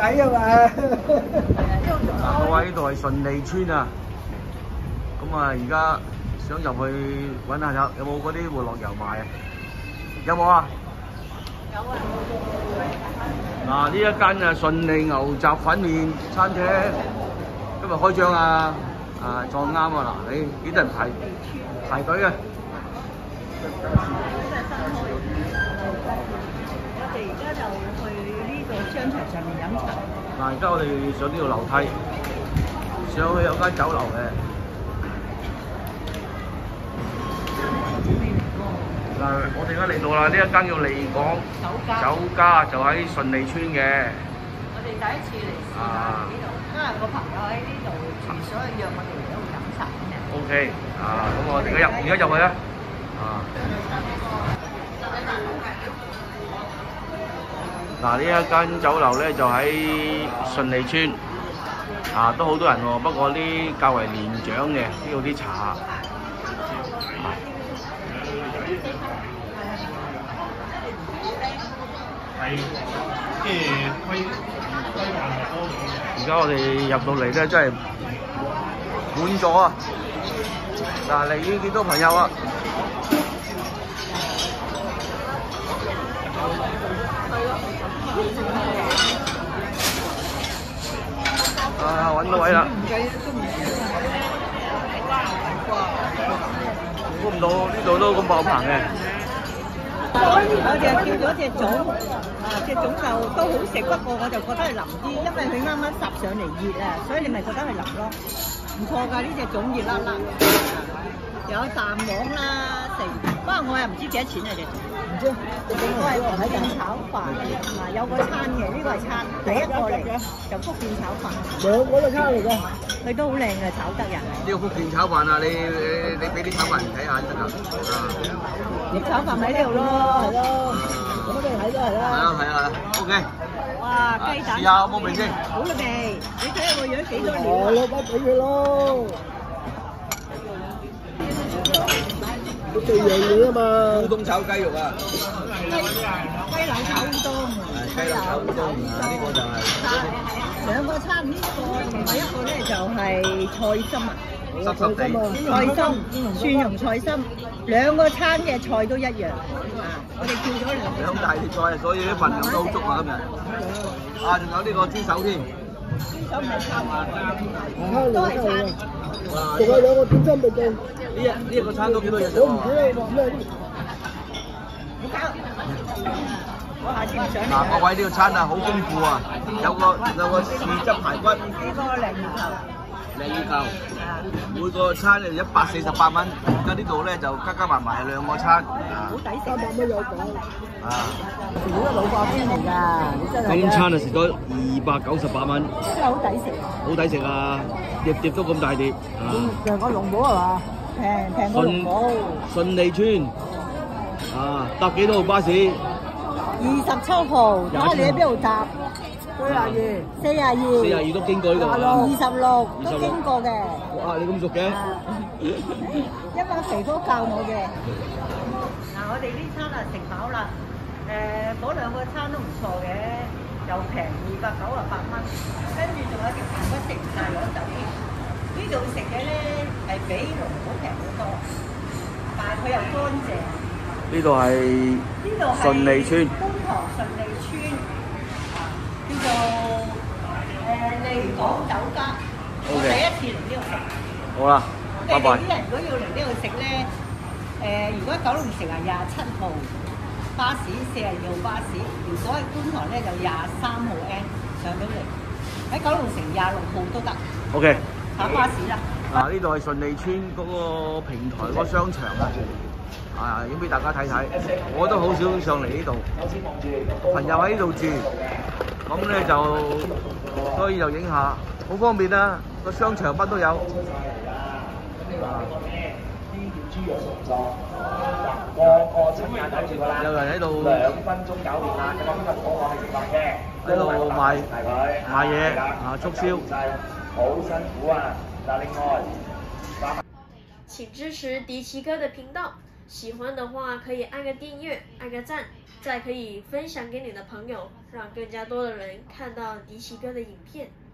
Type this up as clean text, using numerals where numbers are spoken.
啊嘛。 嗱，各位呢度係順利村啊，咁啊而家想入去揾下有冇嗰啲活絡油賣啊？有冇啊？ 有啊。 嗱，呢一間啊順利牛雜粉麵餐廳今日開張啊！撞啱啊嗱，你幾多人排隊嘅？ 我哋而家就去呢個商場上面飲茶。 嗱，而家我哋上呢條樓梯，上去有間酒樓嘅。嗱，我哋而家嚟到啦，呢一間叫利港酒家，就喺順利村嘅。 我哋第一次嚟試下呢度，因為個朋友喺呢度住，所以約我哋嚟呢度飲茶嘅。 OK，咁我哋而家入去啦。嗱，呢一間酒樓咧就喺順利村，都好多人喎，不過啲較為年長嘅呢度啲茶。係，即係規範係多咗。而家我哋入到嚟咧，真係滿咗啊！嗱，嚟呢幾多朋友啊？揾到位啦！估唔到呢度都咁爆棚嘅。 我就叫咗隻粽，隻粽就都好食，不過我就覺得係腍啲，因為佢啱啱烚上嚟熱啊，所以你咪覺得係腍咯。唔錯㗎，呢隻粽熱辣辣，有蛋黃啦，成。不過我又唔知幾多錢啊隻粽。唔知。呢個係福建炒飯，有個餐嘅，呢個係餐，第一個嚟就福建炒飯。兩個都餐嚟㗎。佢都好靚嘅，炒得人。 呢個福建炒飯啊，你俾啲炒飯嚟睇下得㗎。 你炒飯喺呢度咯，係咯。咁我哋睇都係啦。 係啊 ，OK。 哇，雞蛋。 試下好冇味先。 好啦味，你睇下個樣幾多料啊？ 我攞包俾佢咯。佢最樣嘢啊嘛。 烏冬炒雞肉啊。 雞柳炒烏冬。 雞柳炒烏冬啊，呢個就係。 兩個餐，呢個同埋一個咧就係菜心啊。 濕濕地。 菜心、蒜蓉菜心，兩個餐嘅菜都一樣。我哋叫咗兩大碟菜，所以啲份量都好足啊今日。仲有呢個豬手添。 豬手唔係餐啊， 都係餐。仲有兩個點心未到。 呢一個餐都幾多嘢食喎？ 我唔知啦， 我下次唔想。 嗱，各位呢個餐啊好豐富啊，有個豉汁排骨。 呢個鯪魚頭。 鯪魚頭。每個餐就148蚊，而家呢度咧就加埋係兩個餐。 好抵食 300蚊有講。 食咗老貨先嚟㗎，你真係。 今餐啊食咗298蚊。 真係好抵食。 好抵食啊！碟碟都咁大碟。 平過龍寶係嘛？平過龍寶。 順利村。搭幾多號巴士 ？27號，睇下你喺邊度搭。42 都經過呢度。 26都經過嘅。 哇！你咁熟嘅？ 因為肥哥教我嘅。嗱，我哋呢餐啊食飽啦。嗰兩個餐都唔錯嘅，又平298蚊，跟住仲有條排骨食唔晒攞走添。呢度食嘅咧係比龍寶平好多，但係佢又乾淨。 呢度係順利村。 觀塘順利村，叫做利港酒家。我第一次嚟呢度食。 好啦，拜拜。 啲人如果要嚟呢度食咧，如果九龍城係27號巴士，42號巴士；如果喺觀塘咧就23號 N 上到嚟，喺九龍城26號都得。 OK。 打巴士啦。 嗱，呢度係順利村嗰個平台嗰個商場啊，影俾大家睇睇。我都好少上嚟呢度，朋友喺呢度住，咁咧就所以就影下，好方便啊！個商場乜都有。有人喺度2分鐘搞掂啦，咁今日我係食飯嘅，喺度賣嘢促銷。好辛苦啊！那另外， 请支持迪奇哥的频道，喜欢的话可以按个订阅，按个赞。 再可以分享给你的朋友，让更加多的人看到迪奇哥的影片。